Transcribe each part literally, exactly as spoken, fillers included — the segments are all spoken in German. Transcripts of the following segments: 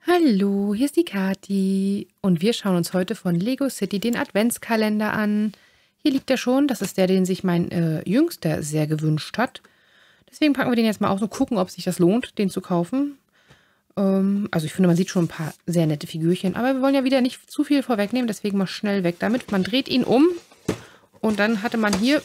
Hallo, hier ist die Kathi und wir schauen uns heute von Lego City den Adventskalender an. Hier liegt er schon, das ist der, den sich mein äh, Jüngster sehr gewünscht hat. Deswegen packen wir den jetzt mal aus und gucken, ob sich das lohnt, den zu kaufen. Ähm, also ich finde, man sieht schon ein paar sehr nette Figürchen, aber wir wollen ja wieder nicht zu viel vorwegnehmen, deswegen mal schnell weg damit. Man dreht ihn um und dann hatte man hier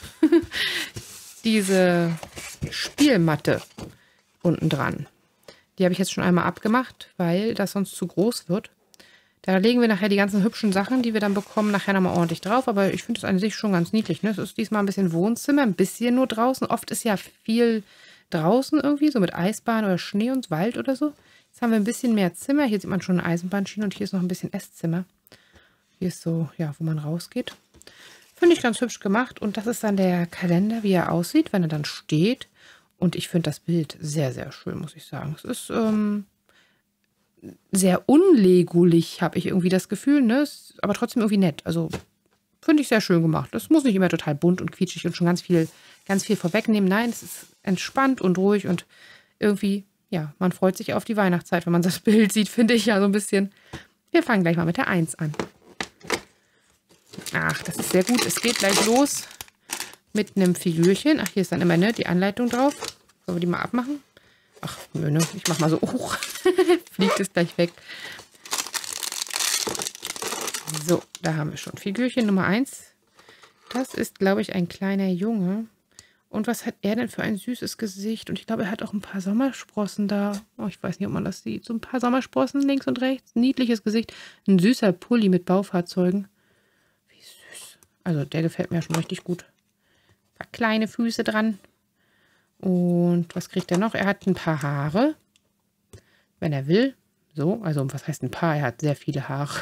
diese Spielmatte unten dran. Die habe ich jetzt schon einmal abgemacht, weil das sonst zu groß wird. Da legen wir nachher die ganzen hübschen Sachen, die wir dann bekommen, nachher nochmal ordentlich drauf. Aber ich finde es an sich schon ganz niedlich. Ne? Es ist diesmal ein bisschen Wohnzimmer, ein bisschen nur draußen. Oft ist ja viel draußen irgendwie, so mit Eisbahn oder Schnee und Wald oder so. Jetzt haben wir ein bisschen mehr Zimmer. Hier sieht man schon eine Eisenbahnschiene und hier ist noch ein bisschen Esszimmer. Hier ist so, ja, wo man rausgeht. Finde ich ganz hübsch gemacht. Und das ist dann der Kalender, wie er aussieht, wenn er dann steht. Und ich finde das Bild sehr, sehr schön, muss ich sagen. Es ist ähm, sehr unlegulich, habe ich irgendwie das Gefühl, ne? Ist aber trotzdem irgendwie nett. Also finde ich sehr schön gemacht. Das muss nicht immer total bunt und quietschig und schon ganz viel, ganz viel vorwegnehmen. Nein, es ist entspannt und ruhig und irgendwie, ja, man freut sich auf die Weihnachtszeit, wenn man das Bild sieht, finde ich ja so ein bisschen. Wir fangen gleich mal mit der eins an. Ach, das ist sehr gut. Es geht gleich los mit einem Figürchen. Ach, hier ist dann immer ne, die Anleitung drauf. Sollen wir die mal abmachen? Ach, nö, ne. Ich mach mal so hoch. Fliegt es gleich weg. So, da haben wir schon Figürchen Nummer eins. Das ist, glaube ich, ein kleiner Junge. Und was hat er denn für ein süßes Gesicht? Und ich glaube, er hat auch ein paar Sommersprossen da. Oh, ich weiß nicht, ob man das sieht. So ein paar Sommersprossen links und rechts. Niedliches Gesicht. Ein süßer Pulli mit Baufahrzeugen. Wie süß. Also, der gefällt mir schon richtig gut. Ein paar kleine Füße dran. Und was kriegt er noch? Er hat ein paar Haare. Wenn er will. So, also was heißt ein paar? Er hat sehr viele Haare.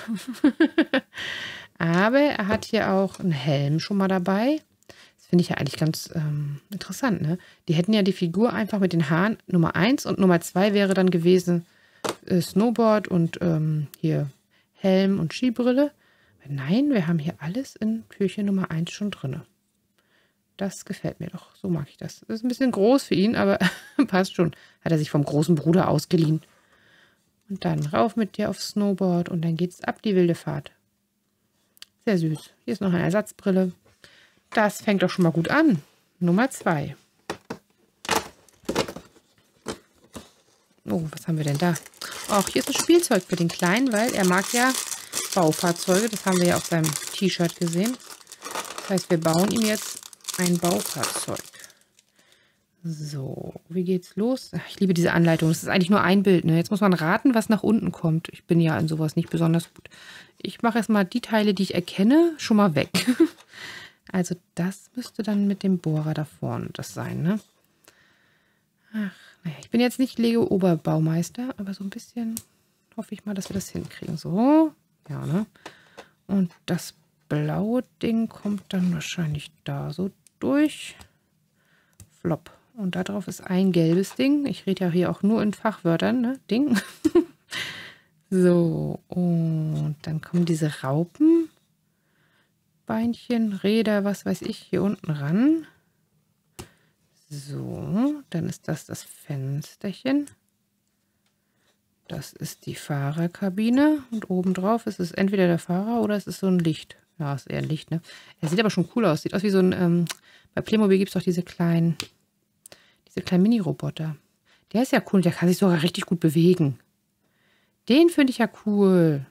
Aber er hat hier auch einen Helm schon mal dabei. Das finde ich ja eigentlich ganz ähm, interessant, ne? Die hätten ja die Figur einfach mit den Haaren Nummer eins und Nummer zwei wäre dann gewesen äh, Snowboard und ähm, hier Helm und Skibrille. Nein, wir haben hier alles in Türchen Nummer eins schon drin. Das gefällt mir doch. So mag ich das. Das ist ein bisschen groß für ihn, aber passt schon. Hat er sich vom großen Bruder ausgeliehen. Und dann rauf mit dir aufs Snowboard und dann geht's ab die wilde Fahrt. Sehr süß. Hier ist noch eine Ersatzbrille. Das fängt doch schon mal gut an. Nummer zwei. Oh, was haben wir denn da? Ach, hier ist ein Spielzeug für den Kleinen, weil er mag ja Baufahrzeuge. Das haben wir ja auf seinem T-Shirt gesehen. Das heißt, wir bauen ihm jetzt ein Baufahrzeug. So, wie geht's los? Ach, ich liebe diese Anleitung. Das ist eigentlich nur ein Bild. Ne? Jetzt muss man raten, was nach unten kommt. Ich bin ja in sowas nicht besonders gut. Ich mache erstmal die Teile, die ich erkenne, schon mal weg. Also das müsste dann mit dem Bohrer da vorne das sein. Ne? Ach, naja, ich bin jetzt nicht Lego-Oberbaumeister, aber so ein bisschen hoffe ich mal, dass wir das hinkriegen. So, ja, ne? Und das blaue Ding kommt dann wahrscheinlich da so durch. Flop. Und da drauf ist ein gelbes Ding. Ich rede ja hier auch nur in Fachwörtern, ne? Ding. So, und dann kommen diese Raupen, Beinchen, Räder, was weiß ich, hier unten ran. So, dann ist das das Fensterchen. Das ist die Fahrerkabine. Und obendrauf ist es entweder der Fahrer oder es ist so ein Licht. Ja, ist eher ein Licht, ne? Er sieht aber schon cool aus. Sieht aus wie so ein, ähm, bei Playmobil gibt es doch diese kleinen, diese kleinen Mini-Roboter. Der ist ja cool, der kann sich sogar richtig gut bewegen. Den finde ich ja cool.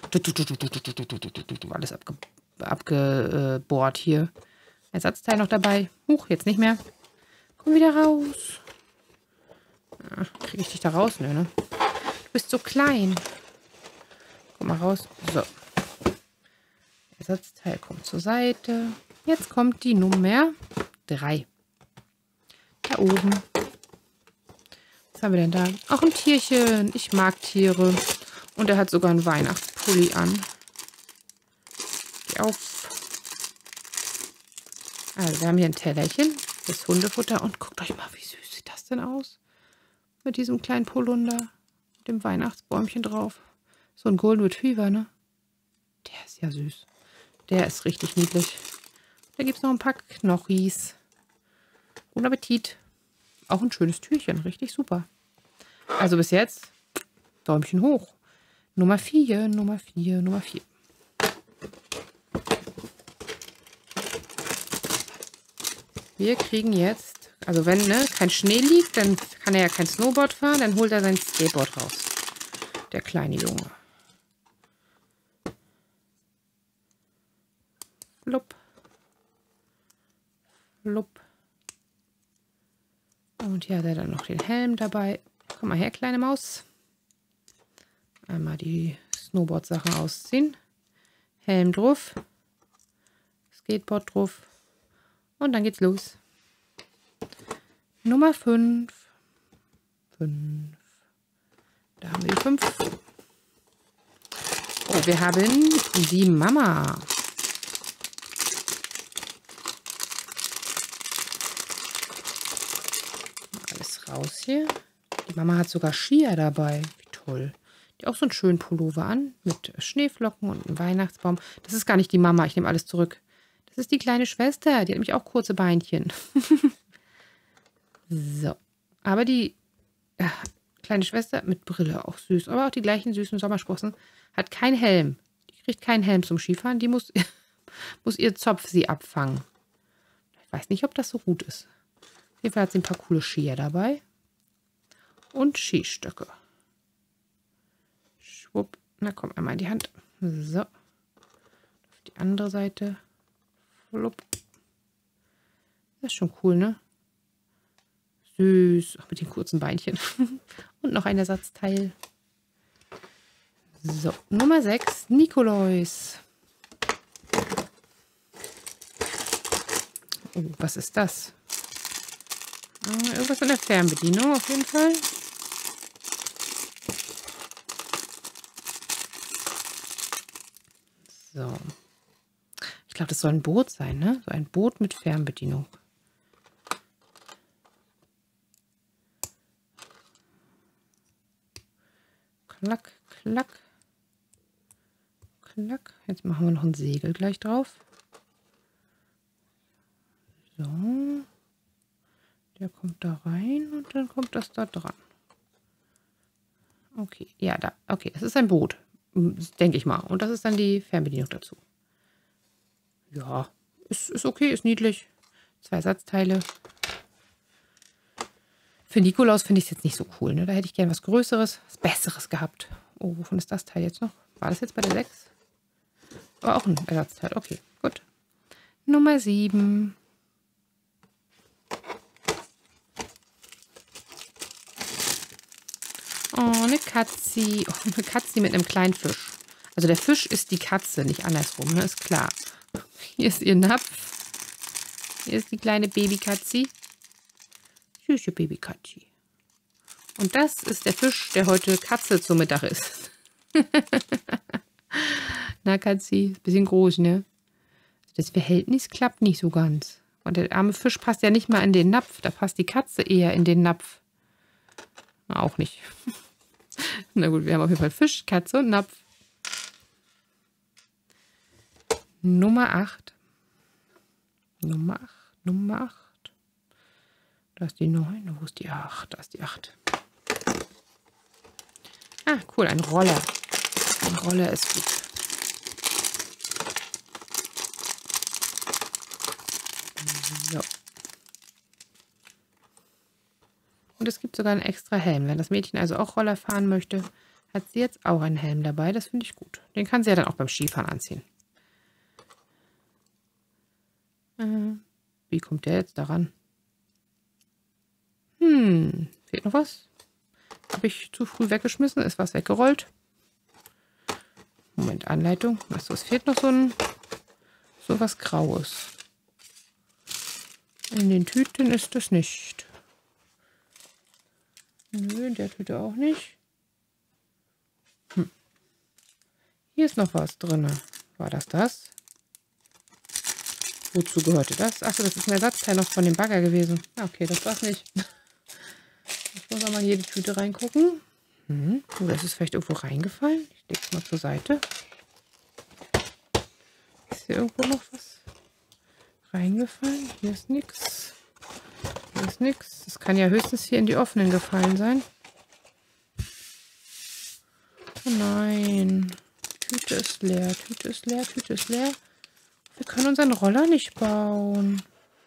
Alles abge, abgebohrt hier. Ersatzteil noch dabei. Huch, jetzt nicht mehr. Komm wieder raus. Kriege ich dich da raus? Nö, ne? Du bist so klein. Komm mal raus. So. Ersatzteil kommt zur Seite. Jetzt kommt die Nummer drei. Da oben. Was haben wir denn da? Auch ein Tierchen. Ich mag Tiere. Und er hat sogar einen Weihnachtspulli an. Geh auf. Also wir haben hier ein Tellerchen. Das Hundefutter. Und guckt euch mal, wie süß sieht das denn aus? Mit diesem kleinen Polunder. Mit dem Weihnachtsbäumchen drauf. So ein Golden Retriever, ne? Der ist ja süß. Der ist richtig niedlich. Da gibt es noch ein paar Knochis. Guten Appetit. Auch ein schönes Türchen. Richtig super. Also bis jetzt Däumchen hoch. Nummer vier, Nummer vier, Nummer vier. Wir kriegen jetzt, also wenn ne, kein Schnee liegt, dann kann er ja kein Snowboard fahren, dann holt er sein Skateboard raus. Der kleine Junge. Flupp. Flupp. Und hier hat er dann noch den Helm dabei. Komm mal her, kleine Maus. Einmal die Snowboard-Sachen ausziehen. Helm drauf. Skateboard drauf. Und dann geht's los. Nummer fünf. fünf. Da haben wir die fünf. Oh, wir haben die Mama. Alles raus hier. Die Mama hat sogar Skier dabei. Wie toll. Die auch so einen schönen Pullover an. Mit Schneeflocken und einem Weihnachtsbaum. Das ist gar nicht die Mama. Ich nehme alles zurück. Das ist die kleine Schwester. Die hat nämlich auch kurze Beinchen. So. Aber die ja, kleine Schwester mit Brille, auch süß. Aber auch die gleichen süßen Sommersprossen. Hat keinen Helm. Die kriegt keinen Helm zum Skifahren. Die muss, muss ihr Zopf sie abfangen. Ich weiß nicht, ob das so gut ist. Auf jeden Fall hat sie ein paar coole Skier dabei. Und Skistöcke. Schwupp. Na komm, einmal in die Hand. So. Auf die andere Seite. Flupp. Das ist schon cool, ne? Süß. Auch mit den kurzen Beinchen. Und noch ein Ersatzteil. So, Nummer sechs. Nikolaus. Oh, was ist das? Äh, irgendwas in der Fernbedienung auf jeden Fall. So. Ich glaube, das soll ein Boot sein, ne? So ein Boot mit Fernbedienung. Klack, klack. Klack. Jetzt machen wir noch ein Segel gleich drauf. So. Der kommt da rein und dann kommt das da dran. Okay, ja, da. Okay, es ist ein Boot. Denke ich mal. Und das ist dann die Fernbedienung dazu. Ja, ist, ist okay, ist niedlich. Zwei Ersatzteile. Für Nikolaus finde ich es jetzt nicht so cool. Ne? Da hätte ich gern was Größeres, was Besseres gehabt. Oh, wovon ist das Teil jetzt noch? War das jetzt bei der sechs? Aber auch ein Ersatzteil. Okay, gut. Nummer sieben. Oh, eine Katzi. Oh, eine Katzi mit einem kleinen Fisch. Also der Fisch ist die Katze, nicht andersrum, ne? Ist klar. Hier ist ihr Napf. Hier ist die kleine Babykatzi. Süße Babykatzi. Und das ist der Fisch, der heute Katze zum Mittag ist. Na, Katzi, ist ein bisschen groß, ne? Das Verhältnis klappt nicht so ganz. Und der arme Fisch passt ja nicht mal in den Napf. Da passt die Katze eher in den Napf. Na, auch nicht. Na gut, wir haben auf jeden Fall Fisch, Katze und Napf. Nummer acht. Nummer acht. Nummer acht. Da ist die neun. Wo ist die acht? Da ist die acht. Ah, cool, ein Roller. Ein Roller ist gut. So. Und es gibt sogar einen extra Helm. Wenn das Mädchen also auch Roller fahren möchte, hat sie jetzt auch einen Helm dabei. Das finde ich gut. Den kann sie ja dann auch beim Skifahren anziehen. Äh, wie kommt der jetzt daran? Hm, fehlt noch was? Habe ich zu früh weggeschmissen? Ist was weggerollt? Moment, Anleitung. Achso, es fehlt noch so ein so was Graues. In den Tüten ist das nicht. Nö, in der Tüte auch nicht. Hm. Hier ist noch was drin. War das das? Wozu gehörte das? Achso, das ist ein Ersatzteil noch von dem Bagger gewesen. Okay, das war's nicht. Ich muss auch mal in jede Tüte reingucken. Hm. Oder ist es vielleicht irgendwo reingefallen? Ich lege es mal zur Seite. Ist hier irgendwo noch was reingefallen? Hier ist nichts. Hier ist nichts. Das kann ja höchstens hier in die offenen gefallen sein. Oh nein. Tüte ist leer, Tüte ist leer, Tüte ist leer. Wir können unseren Roller nicht bauen.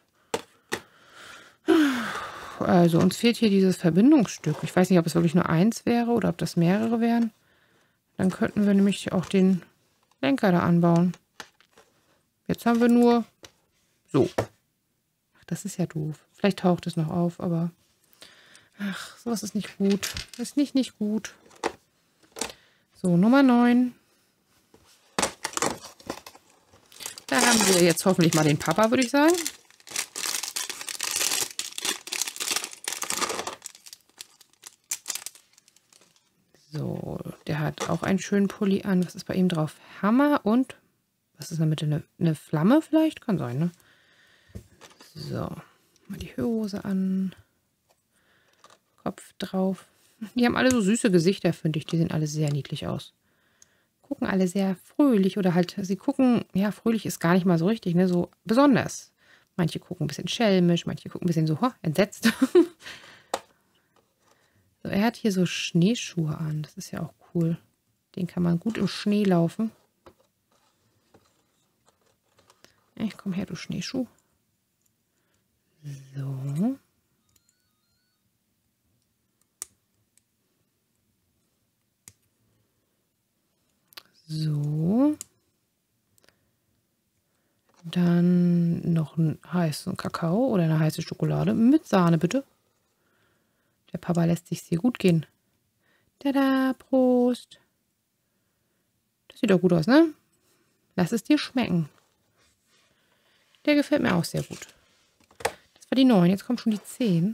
Also uns fehlt hier dieses Verbindungsstück. Ich weiß nicht, ob es wirklich nur eins wäre oder ob das mehrere wären. Dann könnten wir nämlich auch den Lenker da anbauen. Jetzt haben wir nur so. Ach, das ist ja doof. Vielleicht taucht es noch auf, aber ach, sowas ist nicht gut. Ist nicht, nicht gut. So, Nummer neun. Da haben wir jetzt hoffentlich mal den Papa, würde ich sagen. So, der hat auch einen schönen Pulli an. Was ist bei ihm drauf? Hammer und, was ist in der Mitte? Eine, eine Flamme vielleicht? Kann sein, ne? So, mal die Hose an. Kopf drauf. Die haben alle so süße Gesichter, finde ich. Die sehen alle sehr niedlich aus. Gucken alle sehr fröhlich oder halt, sie gucken, ja, fröhlich ist gar nicht mal so richtig, ne? So besonders. Manche gucken ein bisschen schelmisch, manche gucken ein bisschen so ho, entsetzt. So, er hat hier so Schneeschuhe an. Das ist ja auch cool. Den kann man gut im Schnee laufen. Ich komm her, du Schneeschuh. So. So. Dann noch einen heißen Kakao oder eine heiße Schokolade mit Sahne, bitte. Der Papa lässt sich sehr gut gehen. Tada, Prost. Das sieht doch gut aus, ne? Lass es dir schmecken. Der gefällt mir auch sehr gut. Das war die neun, jetzt kommt schon die zehn.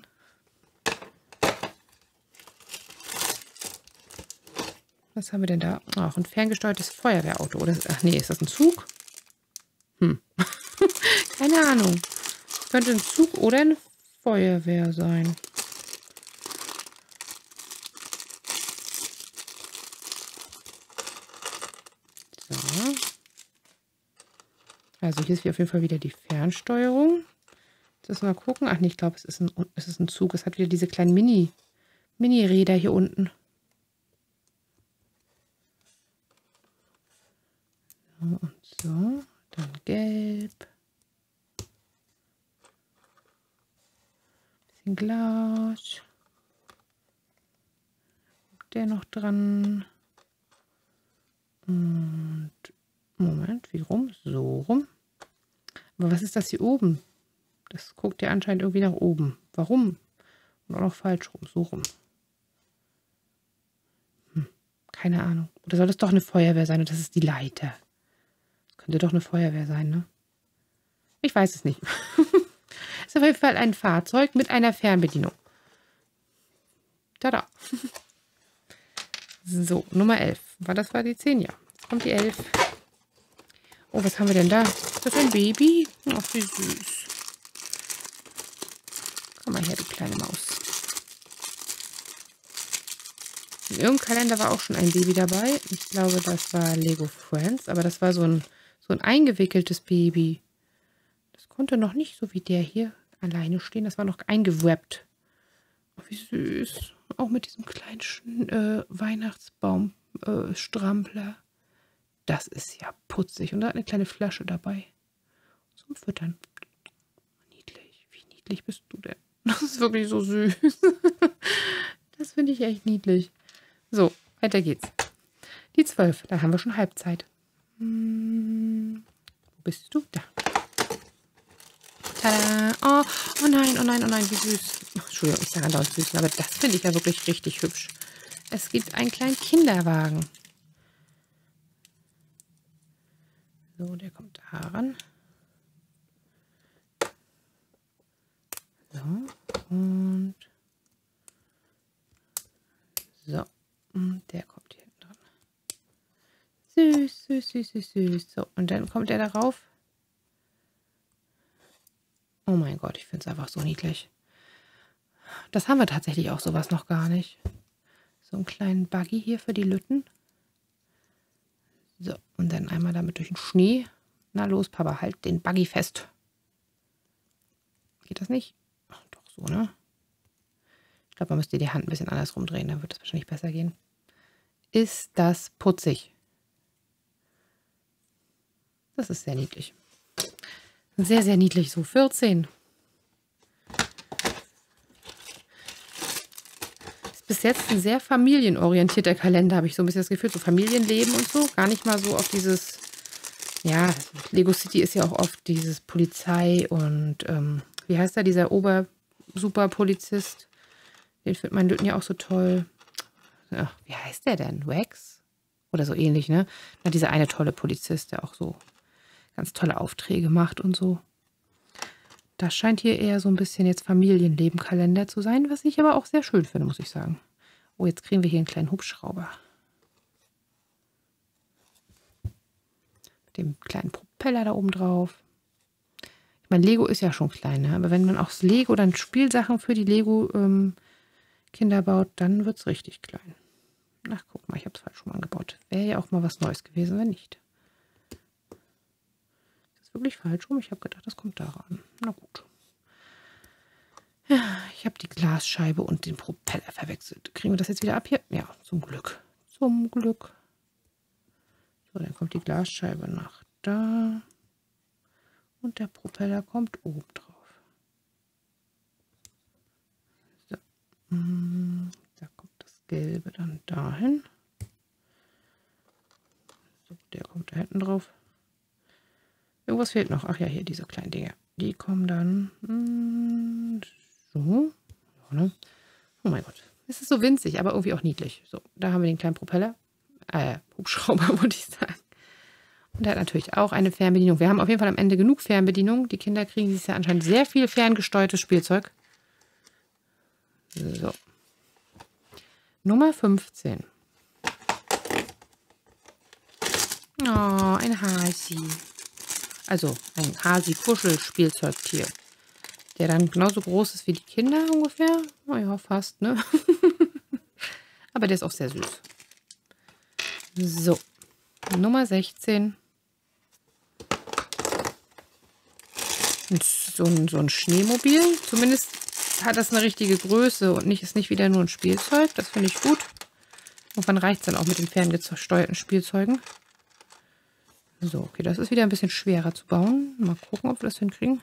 Was haben wir denn da? Ach, ein ferngesteuertes Feuerwehrauto. Oder, ach nee, ist das ein Zug? Hm. Keine Ahnung. Könnte ein Zug oder eine Feuerwehr sein. So. Also hier ist auf jeden Fall wieder die Fernsteuerung. Jetzt müssen wir mal gucken. Ach nee, ich glaube, es ist ein, es ist ein Zug. Es hat wieder diese kleinen Mini, Mini-Räder hier unten. So und so. Dann gelb. Bisschen Glas. Der noch dran. Und Moment, wie rum? So rum. Aber was ist das hier oben? Das guckt ja anscheinend irgendwie nach oben. Warum? Und auch noch falsch rum. So rum. Hm, keine Ahnung. Oder soll das doch eine Feuerwehr sein? Und das ist die Leiter. Das könnte doch eine Feuerwehr sein, ne? Ich weiß es nicht. Ist auf jeden Fall ein Fahrzeug mit einer Fernbedienung. Tada. So, Nummer elf. War das war die zehn? Ja. Jetzt kommt die elf. Oh, was haben wir denn da? Ist das ein Baby? Ach, wie süß. Komm mal her, du kleine Maus. In irgendeinem Kalender war auch schon ein Baby dabei. Ich glaube, das war Lego Friends. Aber das war so ein, so ein eingewickeltes Baby. Das konnte noch nicht so wie der hier alleine stehen. Das war noch eingewrappt. Oh, wie süß. Auch mit diesem kleinen äh, Weihnachtsbaum-Strampler. Äh, das ist ja putzig. Und da hat eine kleine Flasche dabei. Zum Füttern. Niedlich. Wie niedlich bist du denn? Das ist wirklich so süß. Das finde ich echt niedlich. So, weiter geht's. Die zwölf. Da haben wir schon Halbzeit. Hm, wo bist du? Da. Tada. Oh, oh nein, oh nein, oh nein, wie süß. Oh, Entschuldigung, ich sage andauernd süß, aber das finde ich ja wirklich richtig hübsch. Es gibt einen kleinen Kinderwagen. So, der kommt da ran. So, und so, und der kommt hier hinten dran. Süß, süß, süß, süß, süß. So, und dann kommt er darauf. Oh mein Gott, ich finde es einfach so niedlich. Das haben wir tatsächlich auch sowas noch gar nicht. So einen kleinen Buggy hier für die Lütten. So, und dann einmal damit durch den Schnee. Na los, Papa, halt den Buggy fest. Geht das nicht? Ach, doch so, ne? Ich glaube, man müsste die Hand ein bisschen anders rumdrehen, dann wird es wahrscheinlich besser gehen. ist das putzig. Das ist sehr niedlich. Sehr, sehr niedlich. So vierzehn. Ist bis jetzt ein sehr familienorientierter Kalender, habe ich so ein bisschen das Gefühl. So Familienleben und so. Gar nicht mal so auf dieses... Ja, Lego City ist ja auch oft dieses Polizei und... Ähm, wie heißt er? Dieser Ober-Super-Polizist. Den findet mein Lütten ja auch so toll. Ja, wie heißt der denn? Wax? Oder so ähnlich, ne? Na, dieser eine tolle Polizist, der auch so ganz tolle Aufträge macht und so. Das scheint hier eher so ein bisschen jetzt Familienleben-Kalender zu sein, was ich aber auch sehr schön finde, muss ich sagen. Oh, jetzt kriegen wir hier einen kleinen Hubschrauber. Mit dem kleinen Propeller da oben drauf. Ich meine, Lego ist ja schon klein, ne? Aber wenn man auch Lego dann Spielsachen für die Lego-Kinder ähm, baut, dann wird es richtig klein. Ach, guck mal, ich habe es falsch schon mal angebaut. Wäre ja auch mal was Neues gewesen, wenn nicht. Wirklich falsch rum. Ich habe gedacht, das kommt daran. Na gut. Ja, ich habe die Glasscheibe und den Propeller verwechselt. Kriegen wir das jetzt wieder ab hier? Ja, zum Glück. Zum Glück. So, dann kommt die Glasscheibe nach da. Und der Propeller kommt oben drauf. So. Da kommt das Gelbe dann dahin. So, der kommt da hinten drauf. Irgendwas fehlt noch. Ach ja, hier diese kleinen Dinge. Die kommen dann mh, so. Ja, ne? Oh mein Gott. Es ist so winzig, aber irgendwie auch niedlich. So, da haben wir den kleinen Propeller. Äh, Hubschrauber, würde ich sagen. Und der hat natürlich auch eine Fernbedienung. Wir haben auf jeden Fall am Ende genug Fernbedienung. Die Kinder kriegen dieses Jahr anscheinend sehr viel ferngesteuertes Spielzeug. So. Nummer fünfzehn. Oh, ein Hasi. Also ein Hasi-Kuschel-Spielzeugtier. Der dann genauso groß ist wie die Kinder ungefähr. Naja, fast, ne? Aber der ist auch sehr süß. So. Nummer sechzehn. So ein, so ein Schneemobil. Zumindest hat das eine richtige Größe und nicht, ist nicht wieder nur ein Spielzeug. Das finde ich gut. Irgendwann reicht es dann auch mit den ferngesteuerten Spielzeugen. So, okay, das ist wieder ein bisschen schwerer zu bauen. Mal gucken, ob wir das hinkriegen.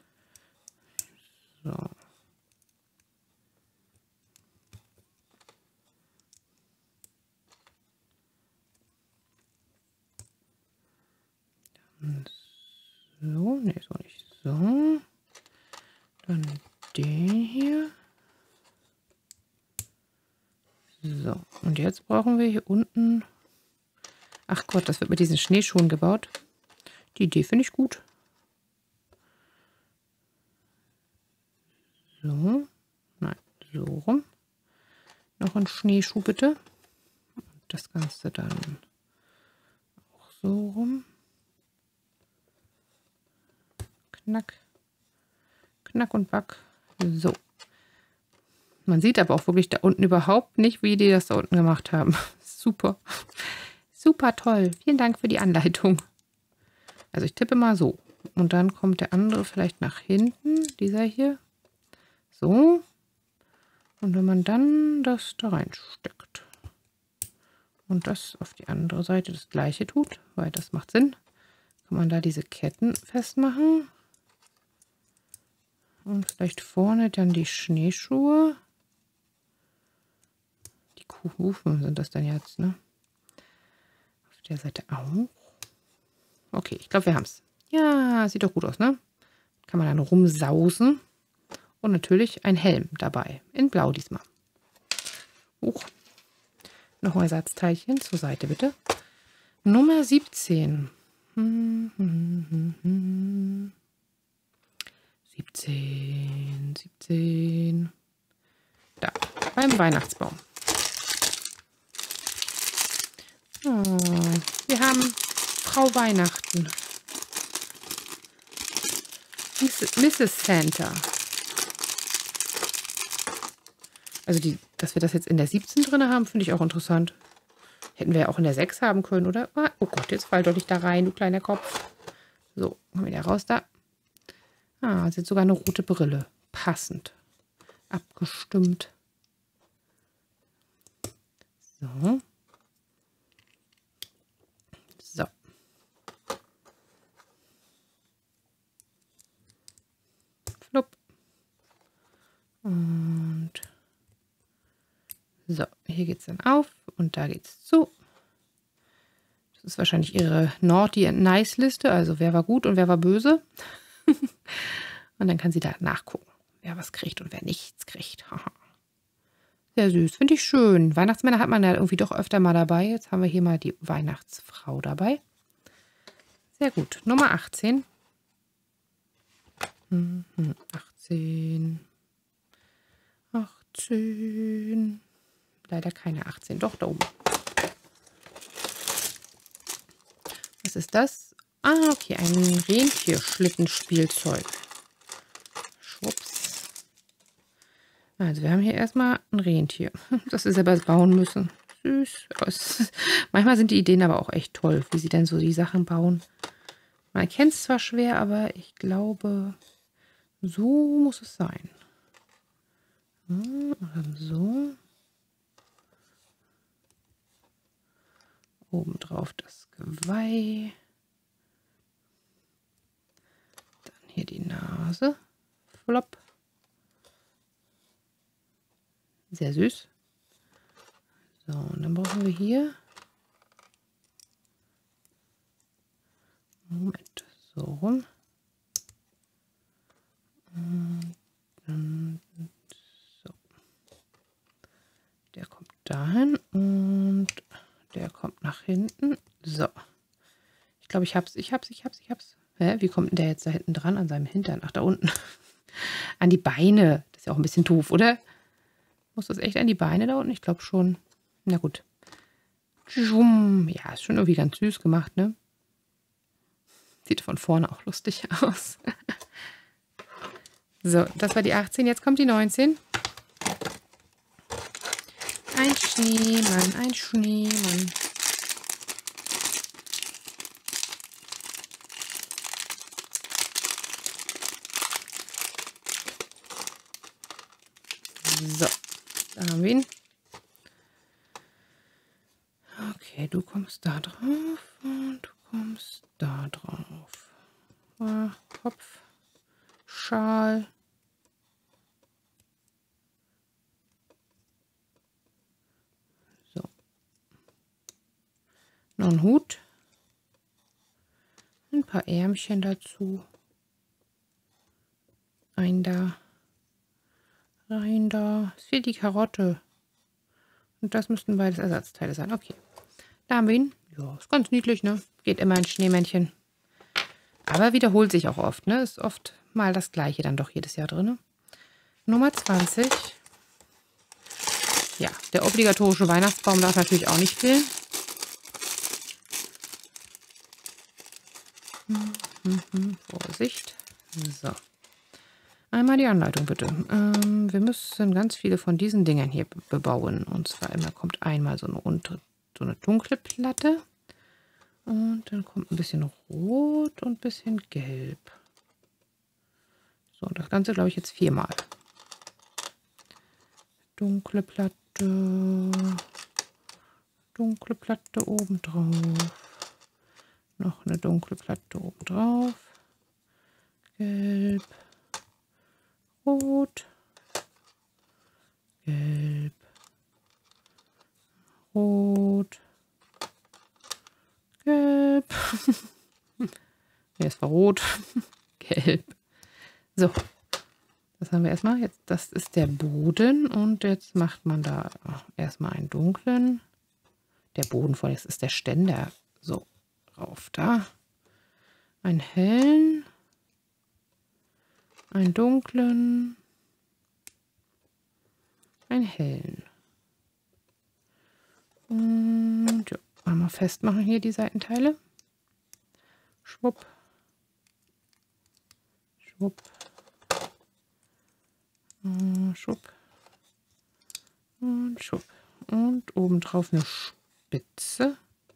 So. Dann so, ne, so nicht so. Dann den hier. So, und jetzt brauchen wir hier unten... Ach Gott, das wird mit diesen Schneeschuhen gebaut. Die Idee finde ich gut. So, nein, so rum. Noch ein Schneeschuh bitte. Und das Ganze dann auch so rum. Knack, knack und back. So. Man sieht aber auch wirklich da unten überhaupt nicht, wie die das da unten gemacht haben. Super. Super toll. Vielen Dank für die Anleitung. Also ich tippe mal so. Und dann kommt der andere vielleicht nach hinten. Dieser hier. So. Und wenn man dann das da reinsteckt. Und das auf die andere Seite das gleiche tut, weil das macht Sinn, kann man da diese Ketten festmachen. Und vielleicht vorne dann die Schneeschuhe. Die Kuhhufen sind das dann jetzt, ne? Auf der Seite auch. Okay, ich glaube, wir haben es. Ja, sieht doch gut aus, ne? Kann man dann rumsausen. Und natürlich ein Helm dabei. In Blau diesmal. Huch. Noch ein Ersatzteilchen zur Seite, bitte. Nummer siebzehn. Hm, hm, hm, hm. siebzehn, siebzehn. Da, beim Weihnachtsbaum. Oh, wir haben Frau Weihnachten. Misses Santa. Also, die, dass wir das jetzt in der siebzehn drin haben, finde ich auch interessant. Hätten wir ja auch in der sechs haben können, oder? Oh Gott, jetzt fall doch nicht da rein, du kleiner Kopf. So, kommen wir wieder raus da. Ah, es ist sogar eine rote Brille. Passend. Abgestimmt. So. Hier geht es dann auf und da geht es zu. Das ist wahrscheinlich ihre Naughty and Nice Liste, also wer war gut und wer war böse. Und dann kann sie da nachgucken, wer was kriegt und wer nichts kriegt. Sehr süß, finde ich schön. Weihnachtsmänner hat man ja irgendwie doch öfter mal dabei. Jetzt haben wir hier mal die Weihnachtsfrau dabei. Sehr gut. Nummer achtzehn. achtzehn. achtzehn. Leider keine achtzehn. Doch, da oben. Was ist das? Ah, okay, ein Rentierschlittenspielzeug. Schwupps. Also wir haben hier erstmal ein Rentier, das wir selber bauen müssen. Süß. Manchmal sind die Ideen aber auch echt toll, wie sie denn so die Sachen bauen. Man erkennt es zwar schwer, aber ich glaube, so muss es sein. Oder so. Obendrauf das Geweih. Dann hier die Nase. Flop. Sehr süß. So, und dann brauchen wir hier. Moment, so rum. Und dann so. Der kommt dahin und der kommt nach hinten. So. Ich glaube, ich hab's, ich hab's, ich hab's, ich hab's. Hä? Wie kommt denn der jetzt da hinten dran an seinem Hintern? Ach, da unten. An die Beine. Das ist ja auch ein bisschen doof, oder? Muss das echt an die Beine da unten? Ich glaube schon. Na gut. Ja, ist schon irgendwie ganz süß gemacht, ne? Sieht von vorne auch lustig aus. So, das war die achtzehn. Jetzt kommt die neunzehn. Ein Schneemann, ein Schneemann. So, da haben wir ihn. Okay, du kommst da drauf und du kommst da drauf. Ah, Kopf, Schal. So. Noch ein Hut. Ein paar Ärmchen dazu. Ein da. Rein da. Es fehlt die Karotte. Und das müssten beides Ersatzteile sein. Okay. Da haben wir ihn. Ja, ist ganz niedlich, ne? Geht immer ein Schneemännchen. Aber wiederholt sich auch oft, ne? Ist oft mal das Gleiche dann doch jedes Jahr drin. Nummer zwanzig. Ja, der obligatorische Weihnachtsbaum darf natürlich auch nicht fehlen. Hm, hm, hm, Vorsicht. So. Einmal die Anleitung bitte. Ähm, wir müssen ganz viele von diesen Dingern hier bebauen. Und zwar immer kommt einmal so eine, untere, so eine dunkle Platte. Und dann kommt ein bisschen Rot und ein bisschen Gelb. So, das Ganze glaube ich jetzt viermal. Dunkle Platte. Dunkle Platte oben drauf. Noch eine dunkle Platte oben drauf. Gelb. Rot, Gelb, Rot, Gelb. Jetzt war Rot, Gelb. So, das haben wir erstmal. Jetzt, das ist der Boden und jetzt macht man da erstmal einen dunklen. Der Boden vorne, jetzt ist der Ständer. So, rauf da. Einen hellen. Einen dunklen, einen hellen. Und ja, einmal festmachen hier die Seitenteile. Schwupp. Schwupp. Und schwupp. Und schwupp. Und obendrauf eine Spitze.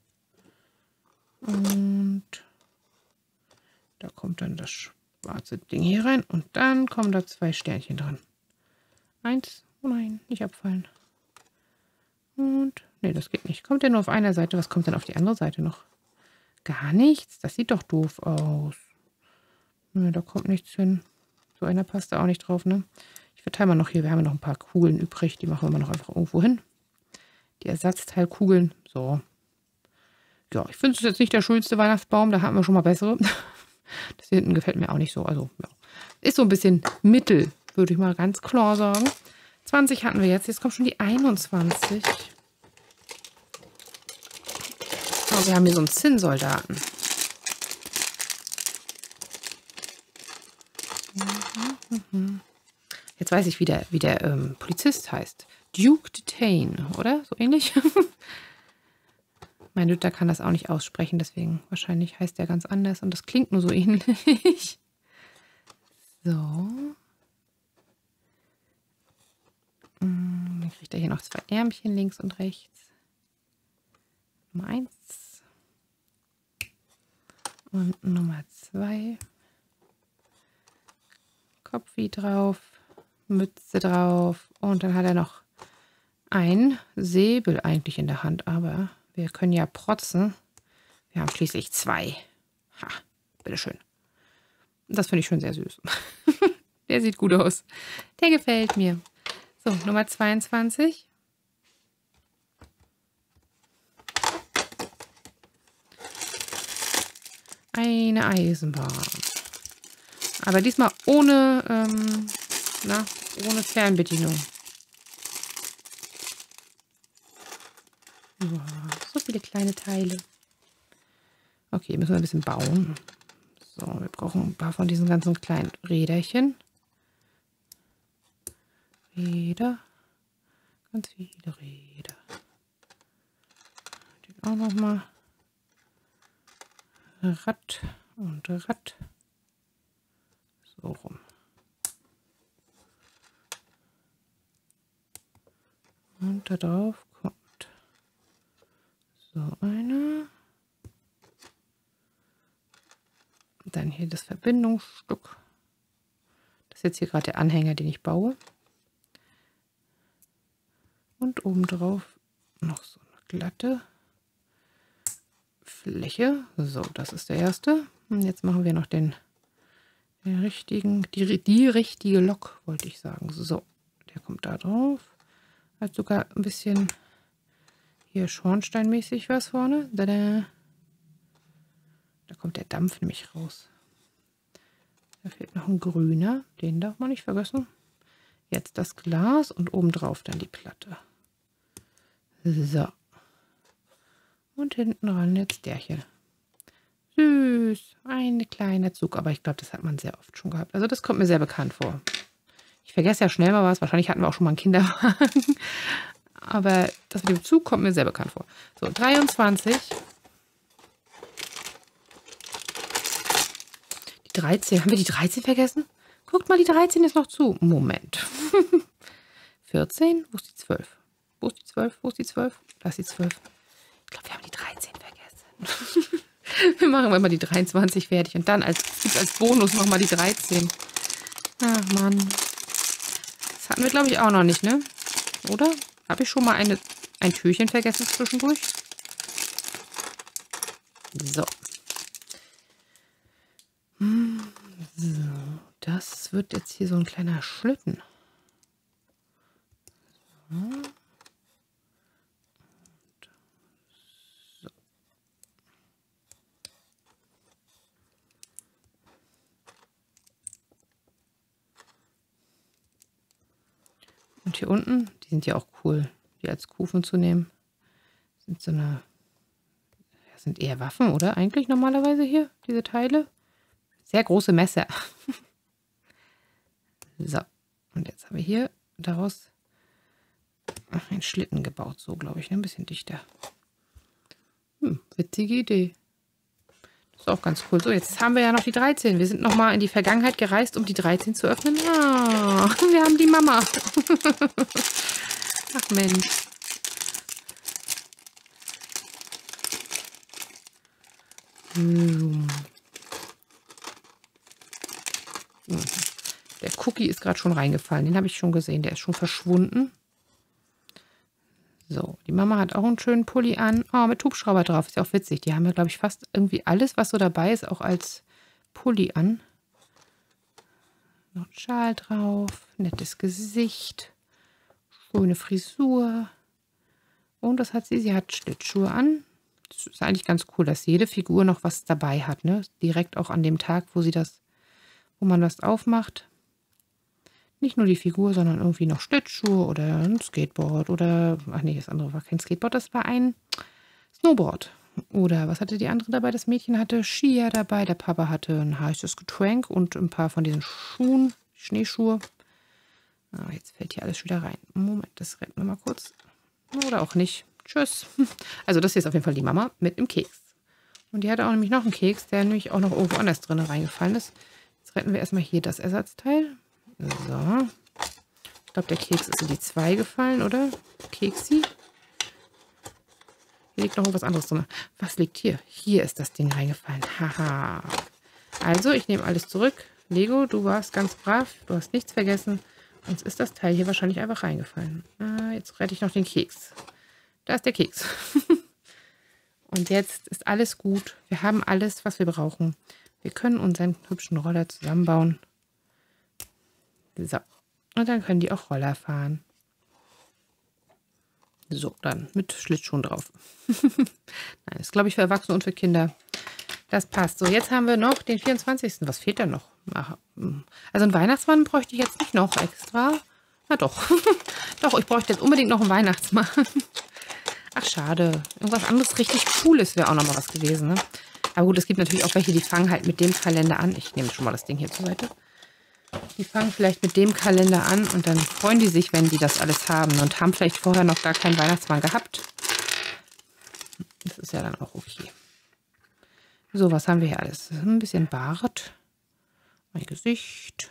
Und da kommt dann das schwarze Ding hier rein und dann kommen da zwei Sternchen dran. Eins, oh nein, nicht abfallen. Und, nee, das geht nicht. Kommt ja nur auf einer Seite. Was kommt denn auf die andere Seite noch? Gar nichts. Das sieht doch doof aus. Nee, da kommt nichts hin. So einer passt da auch nicht drauf, ne? Ich verteile mal noch hier. Wir haben ja noch ein paar Kugeln übrig. Die machen wir mal noch einfach irgendwo hin. Die Ersatzteilkugeln. So. Ja, ich finde es jetzt nicht der schönste Weihnachtsbaum. Da hatten wir schon mal bessere. Das hier hinten gefällt mir auch nicht so. Also, ja. Ist so ein bisschen mittel, würde ich mal ganz klar sagen. zwanzig hatten wir jetzt. Jetzt kommt schon die einundzwanzig. Oh, wir haben hier so einen Zinnsoldaten. Jetzt weiß ich, wie der, wie der ähm, Polizist heißt. Duke Detain, oder? So ähnlich. Mein Luther kann das auch nicht aussprechen, deswegen wahrscheinlich heißt der ganz anders und das klingt nur so ähnlich. So. Dann kriegt er hier noch zwei Ärmchen links und rechts. Nummer eins. Und Nummer zwei. Kopfi drauf. Mütze drauf. Und dann hat er noch ein Säbel eigentlich in der Hand. Aber wir können ja protzen. Wir haben schließlich zwei. Ha, bitteschön. Das finde ich schon sehr süß. Der sieht gut aus. Der gefällt mir. So, Nummer zweiundzwanzig. Eine Eisenbahn. Aber diesmal ohne, ähm, na, ohne Fernbedienung. Wow, so viele kleine Teile. Okay, müssen wir ein bisschen bauen. So, wir brauchen ein paar von diesen ganzen kleinen Räderchen. Räder. Ganz viele Räder. Den auch nochmal. Rad und Rad. So rum. Und da drauf kommt so eine. Dann hier das Verbindungsstück. Das ist jetzt hier gerade der Anhänger, den ich baue. Und obendrauf noch so eine glatte Fläche. So, das ist der erste. Und jetzt machen wir noch den, den richtigen, die, die richtige Lok, wollte ich sagen. So, der kommt da drauf. Hat sogar ein bisschen hier schornsteinmäßig was vorne. Da, da kommt der Dampf nämlich raus. Da fehlt noch ein grüner. Den darf man nicht vergessen. Jetzt das Glas und obendrauf dann die Platte. So. Und hinten ran jetzt der hier. Süß. Ein kleiner Zug. Aber ich glaube, das hat man sehr oft schon gehabt. Also das kommt mir sehr bekannt vor. Ich vergesse ja schnell mal was. Wahrscheinlich hatten wir auch schon mal einen Kinderwagen. Aber das mit dem Zug kommt mir sehr bekannt vor. So, dreiundzwanzig. Die dreizehn. Haben wir die dreizehn vergessen? Guckt mal, die dreizehn ist noch zu. Moment. vierzehn. Wo ist die zwölf? Wo ist die zwölf? Wo ist die zwölf? Da ist die zwölf. Ich glaube, wir haben die dreizehn vergessen. Wir machen mal die dreiundzwanzig fertig. Und dann als, als Bonus nochmal die dreizehn. Ach, Mann. Das hatten wir, glaube ich, auch noch nicht, ne? Oder? Habe ich schon mal eine, ein Türchen vergessen zwischendurch? So. So. Das wird jetzt hier so ein kleiner Schlitten. So. So. Und hier unten, die sind ja auch cool, die als Kufen zu nehmen. Sind so eine, das sind eher Waffen, oder? Eigentlich normalerweise hier, diese Teile. Sehr große Messer. So, und jetzt haben wir hier daraus einen Schlitten gebaut. So, glaube ich, ne? Ein bisschen dichter. Hm, witzige Idee. Das ist auch ganz cool. So, jetzt haben wir ja noch die dreizehn. Wir sind noch mal in die Vergangenheit gereist, um die dreizehn zu öffnen. Ah, wir haben die Mama. Ach Mensch. Hm. Der Cookie ist gerade schon reingefallen. Den habe ich schon gesehen. Der ist schon verschwunden. So, die Mama hat auch einen schönen Pulli an. Oh, mit Hubschrauber drauf. Ist ja auch witzig. Die haben ja, glaube ich, fast irgendwie alles, was so dabei ist, auch als Pulli an. Noch ein Schal drauf. Nettes Gesicht. Schöne Frisur. Und was hat sie? Sie hat Schlittschuhe an. Das ist eigentlich ganz cool, dass jede Figur noch was dabei hat, ne? Direkt auch an dem Tag, wo sie das, wo man das aufmacht. Nicht nur die Figur, sondern irgendwie noch Schlittschuhe oder ein Skateboard oder, ach nee, das andere war kein Skateboard, das war ein Snowboard. Oder was hatte die andere dabei? Das Mädchen hatte Skier dabei, der Papa hatte ein heißes Getränk und ein paar von diesen Schuhen, Schneeschuhe. Ah, jetzt fällt hier alles wieder rein. Moment, das retten wir mal kurz. Oder auch nicht. Tschüss. Also das hier ist auf jeden Fall die Mama mit dem Keks. Und die hatte auch nämlich noch einen Keks, der nämlich auch noch irgendwo anders drin reingefallen ist. Jetzt retten wir erstmal hier das Ersatzteil. So. Ich glaube, der Keks ist in die zwei gefallen, oder? Keksi. Hier liegt noch irgendwas anderes drin. Was liegt hier? Hier ist das Ding reingefallen. Haha. Also, ich nehme alles zurück. Lego, du warst ganz brav. Du hast nichts vergessen. Uns ist das Teil hier wahrscheinlich einfach reingefallen. Ah, jetzt rette ich noch den Keks. Da ist der Keks. Und jetzt ist alles gut. Wir haben alles, was wir brauchen. Wir können unseren hübschen Roller zusammenbauen. So. Und dann können die auch Roller fahren. So, dann mit Schlittschuhen drauf. Nein, ist glaube ich für Erwachsene und für Kinder. Das passt. So, jetzt haben wir noch den vierundzwanzigsten Was fehlt da noch? Ach, also einen Weihnachtsmann bräuchte ich jetzt nicht noch extra. Na doch. Doch, ich bräuchte jetzt unbedingt noch einen Weihnachtsmann. Ach, schade. Irgendwas anderes richtig Cooles wäre auch noch mal was gewesen, ne? Aber gut, es gibt natürlich auch welche, die fangen halt mit dem Kalender an. Ich nehme schon mal das Ding hier zur Seite. Die fangen vielleicht mit dem Kalender an und dann freuen die sich, wenn die das alles haben und haben vielleicht vorher noch gar keinen Weihnachtsmann gehabt. Das ist ja dann auch okay. So, was haben wir hier alles? Ein bisschen Bart, ein Gesicht.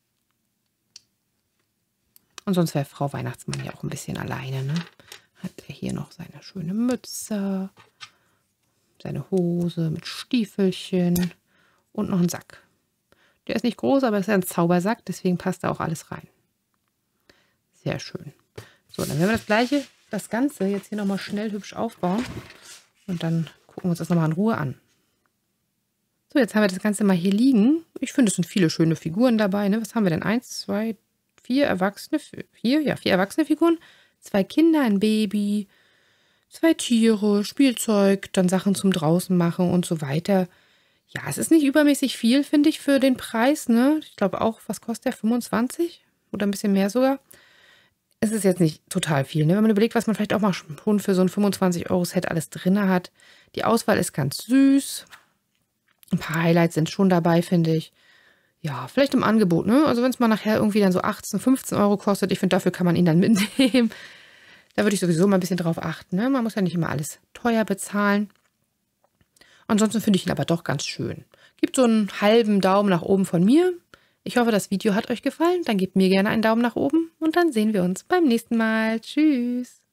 Und sonst wäre Frau Weihnachtsmann ja auch ein bisschen alleine, ne? Hat er hier noch seine schöne Mütze, seine Hose mit Stiefelchen und noch einen Sack. Der ist nicht groß, aber es ist ein Zaubersack, deswegen passt da auch alles rein. Sehr schön. So, dann werden wir das gleiche, das Ganze jetzt hier nochmal schnell hübsch aufbauen. Und dann gucken wir uns das nochmal in Ruhe an. So, jetzt haben wir das Ganze mal hier liegen. Ich finde, es sind viele schöne Figuren dabei, ne? Was haben wir denn? Eins, zwei, vier Erwachsene, vier, ja, vier erwachsene Figuren. Zwei Kinder, ein Baby, zwei Tiere, Spielzeug, dann Sachen zum draußen machen und so weiter. Ja, es ist nicht übermäßig viel, finde ich, für den Preis, ne? Ich glaube auch, was kostet der? fünfundzwanzig oder ein bisschen mehr sogar. Es ist jetzt nicht total viel, ne? Wenn man überlegt, was man vielleicht auch mal schon für so ein fünfundzwanzig Euro Set alles drin hat. Die Auswahl ist ganz süß. Ein paar Highlights sind schon dabei, finde ich. Ja, vielleicht im Angebot, ne? Also wenn es mal nachher irgendwie dann so achtzehn, fünfzehn Euro kostet, ich finde, dafür kann man ihn dann mitnehmen. Da würde ich sowieso mal ein bisschen drauf achten, ne? Man muss ja nicht immer alles teuer bezahlen. Ansonsten finde ich ihn aber doch ganz schön. Gibt so einen halben Daumen nach oben von mir. Ich hoffe, das Video hat euch gefallen. Dann gebt mir gerne einen Daumen nach oben und dann sehen wir uns beim nächsten Mal. Tschüss!